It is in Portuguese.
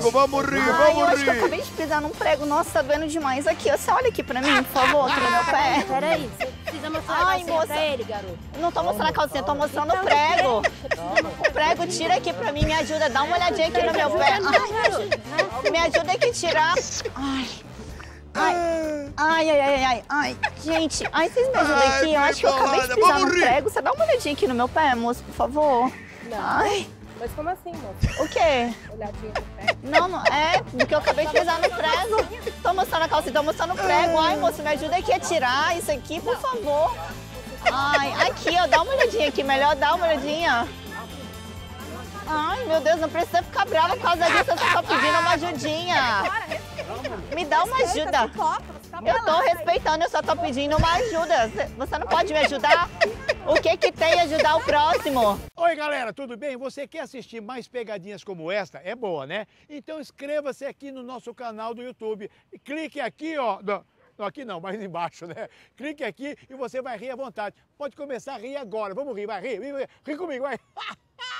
prego, vamos rir, Ai, eu vamos acho que eu rir. acabei de pisar num prego. Nossa, tá doendo demais aqui. Você olha aqui pra mim, por favor, aqui no meu pé. Peraí, você precisa mostrar a Ai, calcinha moça. pra ele, garoto. Não tô mostrando a calcinha, tô mostrando o prego. O prego, tira aqui pra mim, me ajuda. Dá uma olhadinha aqui no meu pé. Ai, me ajuda aqui a tirar. Ai. Ai. Gente, vocês me ajudam aqui? Eu acho que eu acabei de pisar Vamos no rir. prego. Você dá uma olhadinha aqui no meu pé, moço, por favor. Ai, Mas como assim, moça? o quê? Olhadinha no pé. Não, é porque eu acabei de pisar no prego. Tô mostrando a calcinha, tô mostrando o prego. Ai, moço, me ajuda aqui a tirar isso aqui, por favor. Ai, aqui, ó, dá uma olhadinha aqui, melhor dá uma olhadinha. Ai, meu Deus, não precisa ficar brava por causa disso, eu só tô pedindo uma ajudinha. Me dá uma ajuda. Eu tô respeitando, eu só tô pedindo uma ajuda. Você não pode me ajudar? O que que tem ajudar o próximo? Oi, galera, tudo bem? Você quer assistir mais pegadinhas como esta? É boa, né? Então inscreva-se aqui no nosso canal do YouTube. E clique aqui, ó. Não, aqui não, mais embaixo, né? Clique aqui e você vai rir à vontade. Pode começar a rir agora. Vamos rir, vai rir. Ri comigo, vai.